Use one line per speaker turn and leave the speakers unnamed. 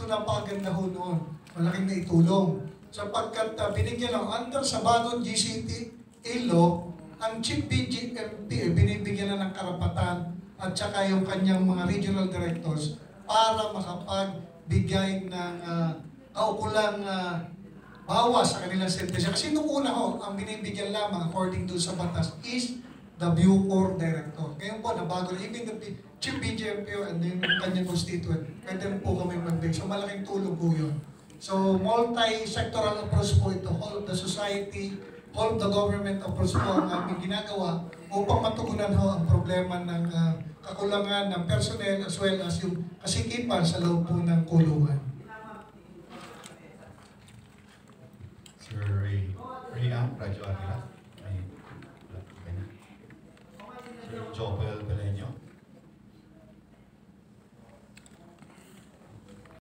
So napakaganda ho noon. Malaking naitulong. Sapagkat binigyan ng under sa bagong GCTA law, ang Chief BGMP binibigyan na ng karapatan at saka yung kanyang mga regional directors para makapagbigay ng kaukulang bawas sa kanilang sentensya. Kasi nung una ho, ang binibigyan lamang according to sa batas is the Bucor director. Ngayon po, nabago na, even the Chief BGMPO and yung kanyang constituent, pwede na po kami mag-big. So malaking tulong po yun. So multi-sectoral approach po ito, whole of the society, whole of the government approach po ang aming ginagawa upang matugunan ho ang problema ng kakulangan ng personnel as well as yung kasikipan sa loob po ng kulungan.
Sir Ray Ang, Radyo Aguila. Sir Jopel